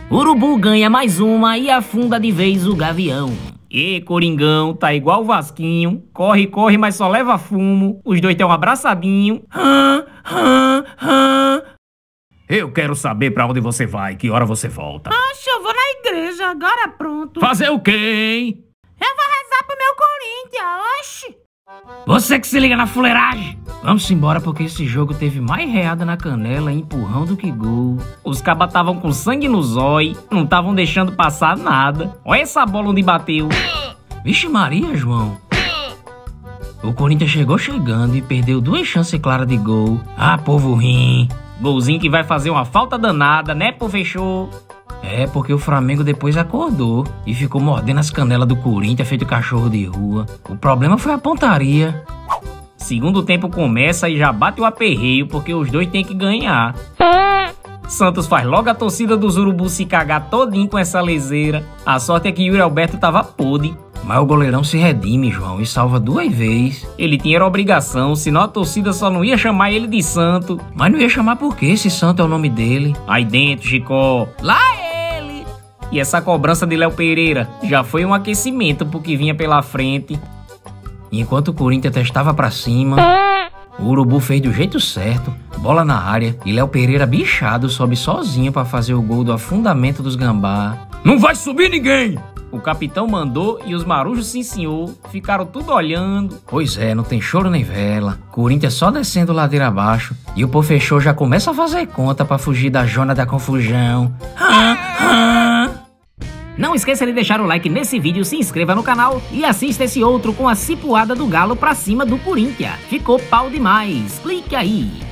Urubu ganha mais uma e afunda de vez o gavião. E Coringão tá igual o Vasquinho, corre, corre, mas só leva fumo. Os dois tão abraçadinho. Eu quero saber pra onde você vai, que hora você volta. Oxe, eu vou na igreja, agora pronto. Fazer o quê, hein? Eu vou rezar pro meu Corinthians, oxe. Você que se liga na fuleiragem. Vamos embora porque esse jogo teve mais reada na canela e empurrão do que gol. Os cabas estavam com sangue no zói, não estavam deixando passar nada. Olha essa bola onde bateu. Vixe Maria, João. O Corinthians chegou chegando e perdeu 2 chances claras de gol. Ah, povo ruim. Golzinho que vai fazer uma falta danada, né, pô, fechou? É, porque o Flamengo depois acordou e ficou mordendo as canelas do Corinthians feito cachorro de rua. O problema foi a pontaria. Segundo tempo começa e já bate o aperreio porque os dois têm que ganhar. Santos faz logo a torcida dos Urubu se cagar todinho com essa leseira. A sorte é que Yuri Alberto tava podre. Mas o goleirão se redime, João, e salva 2 vezes. Ele tinha obrigação, senão a torcida só não ia chamar ele de santo. Mas não ia chamar por quê? Se santo é o nome dele. Aí dentro, Chicó. Lá ele! E essa cobrança de Léo Pereira já foi um aquecimento pro que vinha pela frente. Enquanto o Corinthians testava pra cima, o Urubu fez do jeito certo, bola na área, e Léo Pereira bichado sobe sozinho pra fazer o gol do afundamento dos gambá. Não vai subir ninguém! O capitão mandou e os marujos, sim senhor, ficaram tudo olhando. Pois é, não tem choro nem vela. Corinthians só descendo ladeira abaixo e o Pofechou já começa a fazer conta pra fugir da zona da confusão. Não esqueça de deixar o like nesse vídeo, se inscreva no canal e assista esse outro com a cipuada do Galo pra cima do Corinthians. Ficou pau demais. Clique aí.